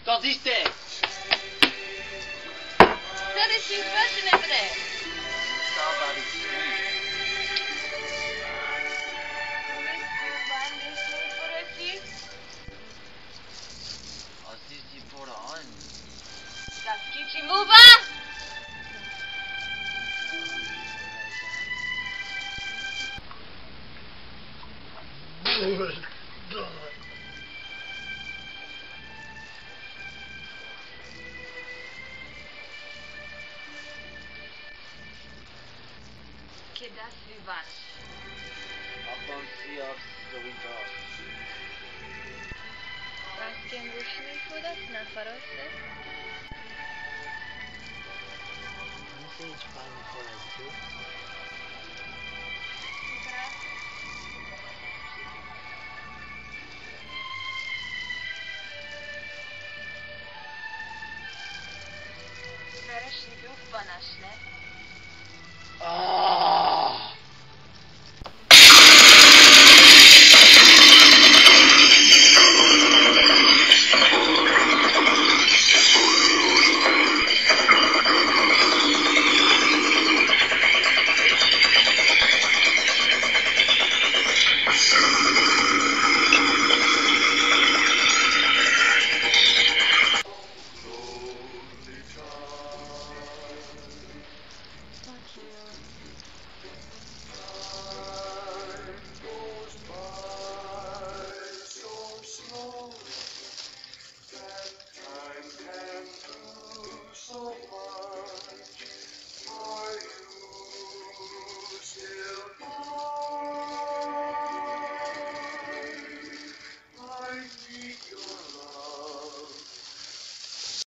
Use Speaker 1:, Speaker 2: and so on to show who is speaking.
Speaker 1: Wat is dit?
Speaker 2: Dat is uw question over there.
Speaker 1: Somebody scream. Als is die voor de hand?
Speaker 2: Das Kichi Mover! Kiedy zbywasz?
Speaker 1: Afan siyah zoiets.
Speaker 2: Vasken rushni fudas na farose?
Speaker 1: Can you say it's fine before I do?